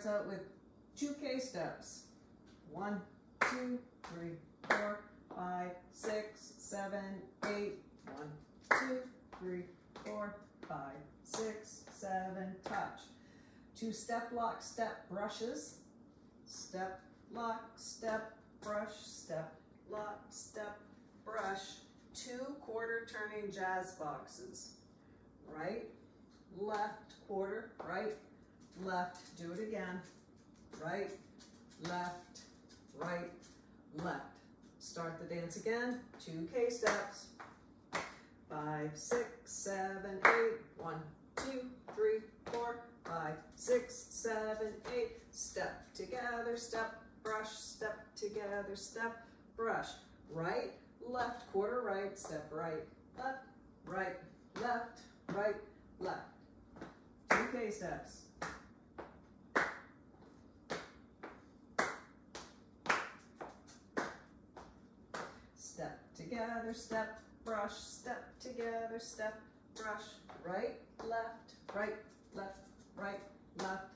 starts out with 2 K-steps. 1, 2, 3, 4, 5, 6, 7, 8. 1, 2, 3, 4, 5, 6, 7, touch. 2 step lock, step brushes. Step, lock, step, brush, step, lock, step, brush. 2 quarter turning jazz boxes. Right, left, quarter, right, left. Do it again. Right, left, right, left. Start the dance again. 2 K-steps. 5, 6, 7, 8. 1, 2, 3, 4, 5, 6, 7, 8. Step together, step, brush, step together, step, brush. Right, left, quarter right, step right, left, left, left. 2 K-steps. Step together, step, brush, step together, step, brush. Right, left, right, left,